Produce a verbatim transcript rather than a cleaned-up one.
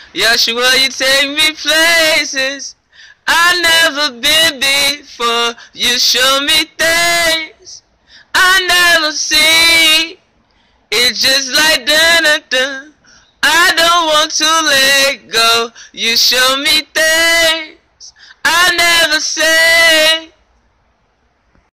Yahashuah, you take me places I never been before. You show me things I never see. It's just like dun dun dun. I don't want to let go. You show me things I never say.